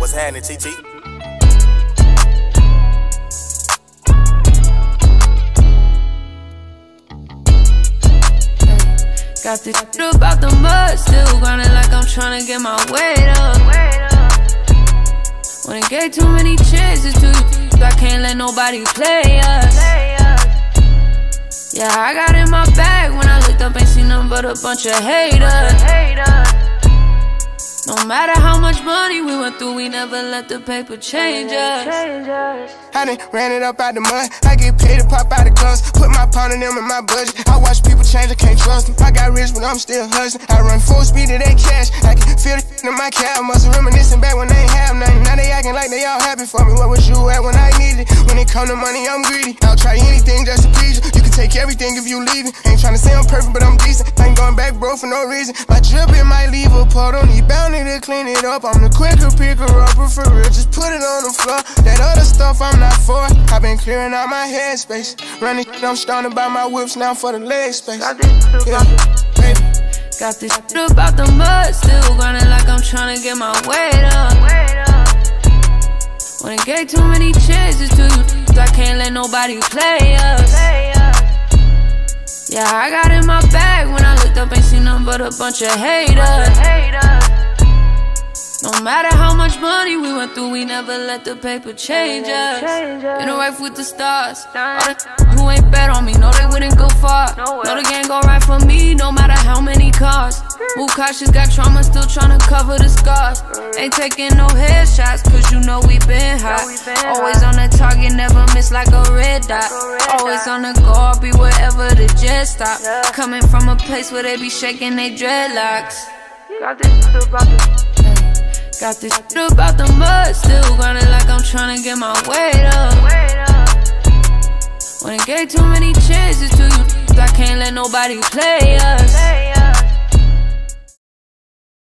What's happening, TT? Got this shit about the mud, still grinding like I'm tryna get my weight up. When it gave too many chances to you, I can't let nobody play us. Yeah, I got in my bag when I looked up, ain't seen nothing but a bunch of haters. No matter how much money we went through, we never let the paper change us. I done ran it up out the mud. I get paid to pop out the clubs. Put my pound in them in my budget. I watch people change, I can't trust them. I got rich, but I'm still hustling. I run full speed to that cash. I can feel the in my cab. Must reminiscing back when they ain't have nothing. Now they acting like they all happy for me. Where was you at when I needed it? When it come to money, I'm greedy. I'll try anything just to please you. You can take everything if you leave it. Ain't tryna say I'm perfect, but I'm decent. I ain't going back, bro, for no reason. My drip, it might leave a part on you. Bound to clean it up. I'm the quicker picker upper for real. Just put it on the floor. That other stuff I'm not for. I've been clearing out my headspace. Running, I'm starting to buy my whips now for the leg space. Yeah, baby. Got this shit about the mud, still grinding like I'm tryna get my weight up. When it gave too many chances to you, I can't let nobody play us. Yeah, I got in my bag when I looked up, ain't seen nothing but a bunch of haters. No matter how much money we went through, we never let the paper change us. In a race with the stars, all the who ain't bet on me, know they wouldn't go far. Know the gang go right for me, no matter how many cars. Move cautious, got trauma, still tryna cover the scars. Ain't taking no headshots, cause you know we been hot. Always on the target, never miss like a red dot. Always on the go, I'll be wherever the jet stop. Coming from a place where they be shaking they dreadlocks. Got this shit about the mud, still grinding like I'm tryna get my weight up. When it gave too many chances to you, I can't let nobody play us.